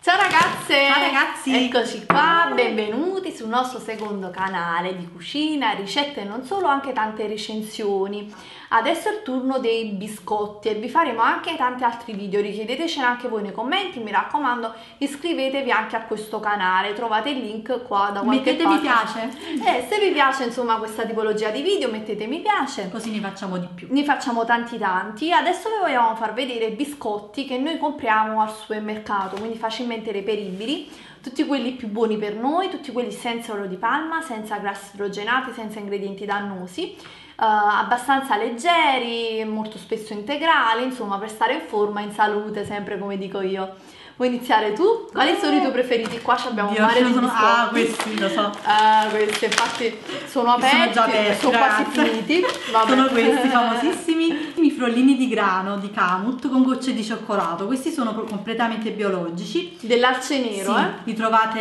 Ciao ragazze! Ciao ragazzi! Eccoci qua, benvenuti sul nostro secondo canale di cucina, ricette e non solo, anche tante recensioni. Adesso è il turno dei biscotti e vi faremo anche tanti altri video, richiedetecene anche voi nei commenti, mi raccomando iscrivetevi anche a questo canale, trovate il link qua da qualche parte. Mettete mi piace! Se vi piace insomma questa tipologia di video mettete mi piace. Così ne facciamo di più. Ne facciamo tanti. Adesso vi vogliamo far vedere i biscotti che noi compriamo al supermercato, quindi facilmente reperibili, tutti quelli più buoni per noi, tutti quelli senza olio di palma, senza grassi idrogenati, senza ingredienti dannosi, abbastanza leggeri, molto spesso integrali, insomma per stare in forma, in salute, sempre come dico io. Vuoi iniziare tu? Quali sono i tuoi preferiti? Qua abbiamo un mare di biscotti. Ah, questi lo so. Questi infatti sono aperti, sono già aperti, sono quasi finiti. Vabbè. Sono questi famosissimi i frollini di grano di Kamut con gocce di cioccolato. Questi sono completamente biologici. Dell'Arce Nero, sì, li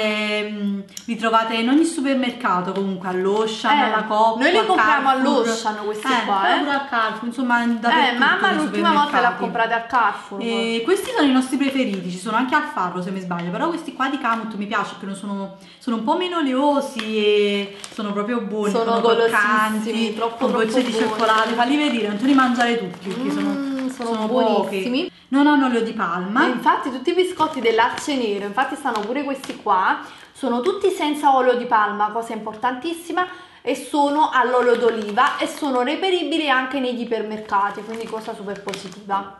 trovate in ogni supermercato, comunque all'Ocean, alla Coop. Noi li compriamo all'Ocean questi qua. Pure al Carrefour, insomma, dappertutto. Mamma l'ultima volta l'ha comprata al Carrefour. Questi sono i nostri preferiti, ci sono anche al farro se mi sbaglio, però questi qua di Kamut mi piace perché sono un po' meno oleosi e sono proprio buoni, sono croccanti, troppo con gocce di cioccolato. Falli vedere, non te li mangiare tutti perché sono buonissimi. Pochi. Non hanno olio di palma. E infatti tutti i biscotti dell'Arce Nero, infatti stanno pure questi qua, sono tutti senza olio di palma, cosa importantissima, e sono all'olio d'oliva e sono reperibili anche negli ipermercati, quindi cosa super positiva.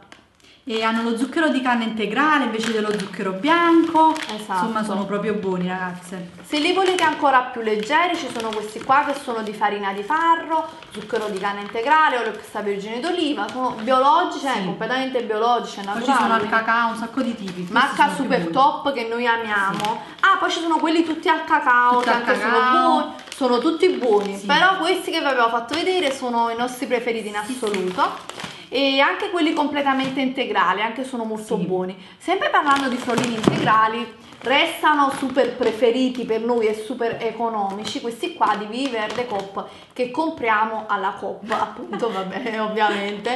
E hanno lo zucchero di canna integrale invece dello zucchero bianco. Esatto. Insomma sono proprio buoni, ragazze. Se li volete ancora più leggeri ci sono questi qua che sono di farina di farro, zucchero di canna integrale, olio extravergine d'oliva, sono biologici, completamente biologici, naturali. Poi ci sono al cacao, un sacco di tipi. Marca super top che noi amiamo. Poi ci sono quelli tutti al cacao, che anche sono buoni, sono tutti buoni, però questi che vi avevo fatto vedere sono i nostri preferiti in assoluto. E anche quelli completamente integrali, anche sono molto buoni. Sempre parlando di frollini integrali, restano super preferiti per noi e super economici questi qua di Viverde Coop che compriamo alla Coop, appunto, vabbè, ovviamente.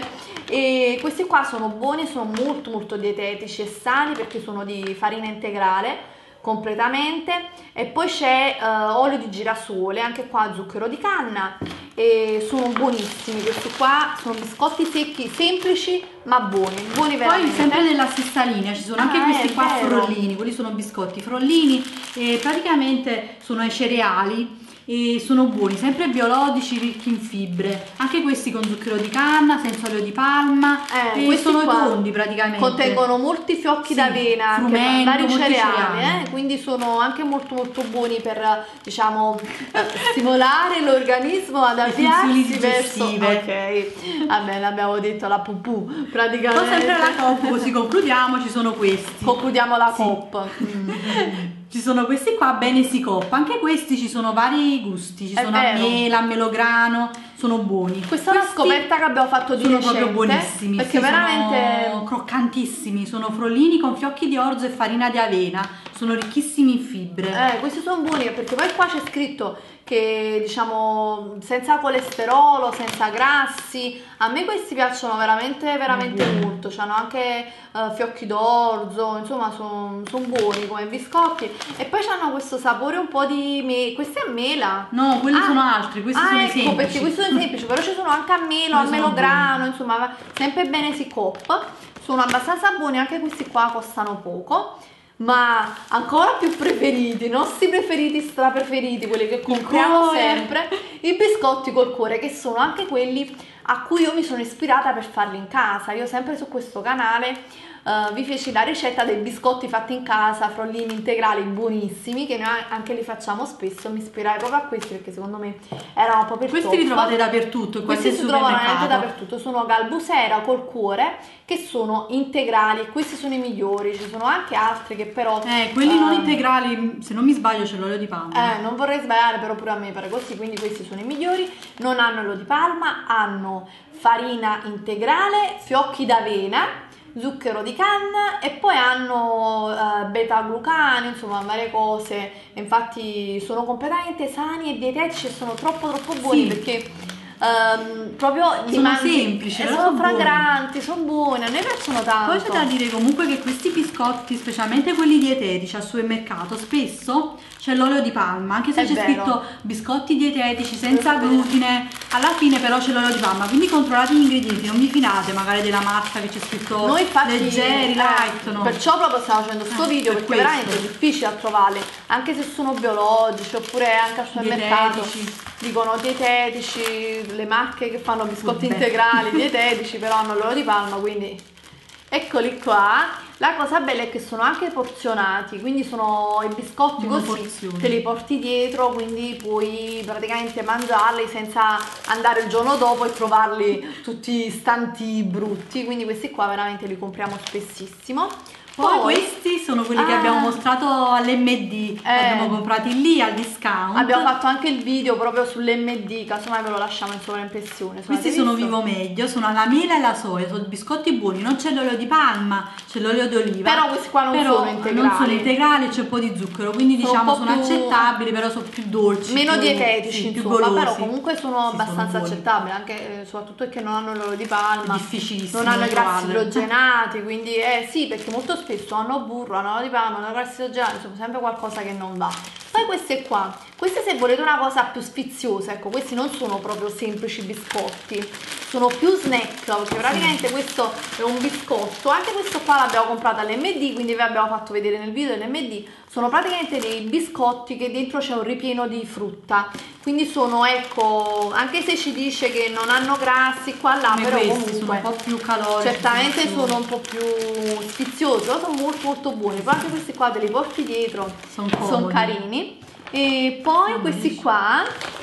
E questi qua sono buoni, sono molto molto dietetici e sani perché sono di farina integrale completamente, e poi c'è olio di girasole, anche qua zucchero di canna, e sono buonissimi. Questi qua sono biscotti secchi semplici ma buoni veramente. Poi sempre nella stessa linea ci sono anche questi qua frollini, quelli sono biscotti frollini e praticamente sono ai cereali e sono buoni, sempre biologici, ricchi in fibre, anche questi con zucchero di canna, senza olio di palma, e sono tondi praticamente, contengono molti fiocchi d'avena, anche vari cereali. Quindi sono anche molto molto buoni per, diciamo, stimolare l'organismo ad avviarsi verso vabbè, l'abbiamo detto, la pupù praticamente. Poi sempre la Coop, così concludiamo, ci sono questi, concludiamo la Coop. Ci sono questi qua, Benesi Coop, anche questi ci sono vari gusti, ci sono a mela, a melograno, sono buoni. Questa è una scoperta che abbiamo fatto di recente, proprio buonissimi, perché veramente sono croccantissimi, sono frollini con fiocchi di orzo e farina di avena, sono ricchissimi in fibre. Questi sono buoni perché poi qua c'è scritto che, diciamo, senza colesterolo, senza grassi. A me questi piacciono veramente molto, hanno anche fiocchi d'orzo, insomma sono buoni come biscotti, e poi hanno questo sapore un po' di questi a mela. No, quelli sono altri, questi sono i semplici. Perché questi sono semplici, però ci sono anche a melo, a melograno, insomma sempre Benesi Coop, sono abbastanza buoni, anche questi qua costano poco. Ma ancora più preferiti, i nostri preferiti, strapreferiti, quelli che compriamo sempre, i biscotti col cuore, che sono anche quelli a cui io mi sono ispirata per farli in casa. Io sempre su questo canale vi feci la ricetta dei biscotti fatti in casa, frollini integrali buonissimi, che noi anche li facciamo spesso. Mi ispirai proprio a questi perché secondo me erano proprio questi li trovate dappertutto, questi si trovano veramente dappertutto, sono galbusera col cuore, che sono integrali, e questi sono i migliori. Ci sono anche altri che però quelli non integrali, se non mi sbaglio c'è l'olio di palma, non vorrei sbagliare, però pure a me pare così, quindi questi sono i migliori. Non hanno olio di palma, hanno farina integrale, fiocchi d'avena, zucchero di canna, e poi hanno beta-glucani, insomma varie cose. Infatti sono completamente sani e dietetici e sono troppo buoni perché proprio sono semplici, sono fragranti, sono buoni, a noi piacciono tanto. Poi c'è da dire comunque che questi biscotti, specialmente quelli dietetici al supermercato, spesso c'è l'olio di palma, anche se c'è scritto biscotti dietetici senza glutine, alla fine però c'è l'olio di palma, quindi controllate gli ingredienti, non vi fidate magari della marca che c'è scritto noi infatti, leggeri, light, no? Perciò proprio stiamo facendo questo video, perché questo. veramente è difficile a trovarli, anche se sono biologici, oppure anche al supermercato dicono dietetici, le marche che fanno biscotti integrali dietetici, però hanno l'olio di palma, quindi eccoli qua. La cosa bella è che sono anche porzionati, quindi sono i biscotti così te li porti dietro, quindi puoi praticamente mangiarli senza andare il giorno dopo e trovarli tutti stanti brutti, quindi questi qua veramente li compriamo spessissimo. Poi questi sono quelli che abbiamo mostrato all'MD, abbiamo comprati lì al discount. Abbiamo fatto anche il video proprio sull'MD, casomai ve lo lasciamo in sovraimpressione. Questi sono vivo meglio, sono alla mela e la soia, sono biscotti buoni, non c'è l'olio di palma, c'è l'olio d'oliva. Però questi qua non sono integrali. Non sono integrali, c'è un po' di zucchero, quindi diciamo sono accettabili, però sono più dolci. Meno dietetici, più insomma, golosi. però comunque sono abbastanza accettabili, anche soprattutto perché non hanno l'olio di palma, difficilissimo, non hanno i grassi idrogenati, quindi sì, perché molto spesso hanno burro, hanno di palma, hanno grassi idrogenati, insomma sempre qualcosa che non va. Poi queste qua, queste se volete una cosa più sfiziosa, ecco, questi non sono proprio semplici biscotti, sono più snack, perché praticamente questo è un biscotto, anche questo qua l'abbiamo comprato all'MD, quindi vi abbiamo fatto vedere nel video dell'MD, sono praticamente dei biscotti che dentro c'è un ripieno di frutta, quindi sono, ecco, anche se ci dice che non hanno grassi qua là, però comunque sono un po' più calorici, certamente sono un po' più sfiziosi, però sono molto molto buoni. Poi anche questi qua te li porti dietro, sono carini. E poi questi qua,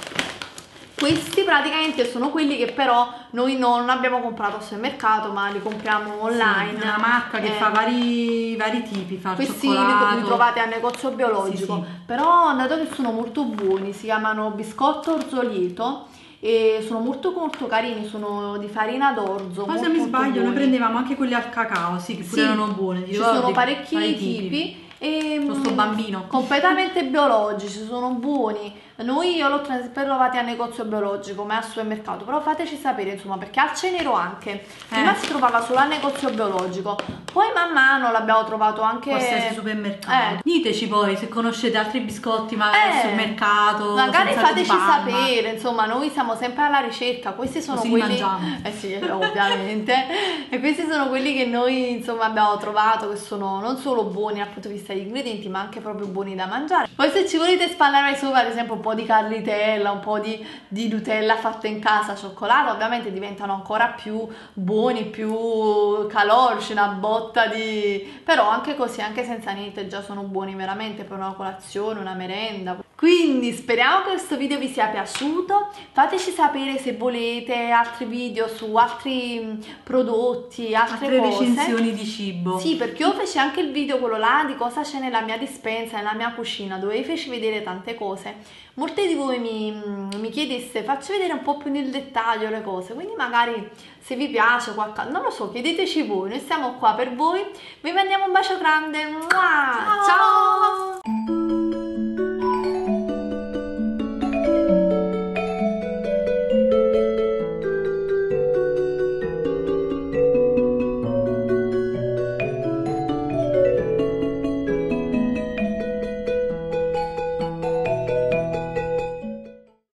questi praticamente sono quelli che però noi non abbiamo comprato al supermercato, ma li compriamo online. È una marca che fa vari tipi, fa questi cioccolato. li trovate al negozio biologico, però dato che sono molto buoni, si chiamano biscotto orzo lieto e sono molto molto carini, sono di farina d'orzo. Poi se mi sbaglio noi prendevamo anche quelli al cacao, che pure erano buoni. Ci sono parecchi tipi. E sto bambino completamente biologici, sono buoni. Io l'ho trovati al negozio biologico, ma al supermercato, però fateci sapere, insomma, perché al Cenero anche prima si trovava solo al negozio biologico, poi man mano l'abbiamo trovato anche qualsiasi supermercato. Diteci poi se conoscete altri biscotti magari al supermercato, magari fateci sapere, insomma, noi siamo sempre alla ricerca. Questi sono così quelli mangiamo. Sì, ovviamente. E questi sono quelli che noi insomma abbiamo trovato, che sono non solo buoni dal punto di vista degli ingredienti, ma anche proprio buoni da mangiare. Poi se ci volete spalmare sopra, ad esempio, un po' di carlitella, un po' di Nutella fatta in casa, cioccolato, ovviamente diventano ancora più buoni, più calorici, una botta di... però anche così, anche senza niente, già sono buoni veramente per una colazione, una merenda. Quindi speriamo che questo video vi sia piaciuto, fateci sapere se volete altri video su altri prodotti, altre cose, recensioni di cibo. Sì, perché io feci anche il video quello là di cosa c'è nella mia dispensa, nella mia cucina, dove vi feci vedere tante cose. Molti di voi mi chiedeste, facci vedere un po' più nel dettaglio le cose, quindi magari se vi piace qualcosa, non lo so, chiedeteci voi, noi siamo qua per voi, vi mandiamo un bacio grande. Ciao!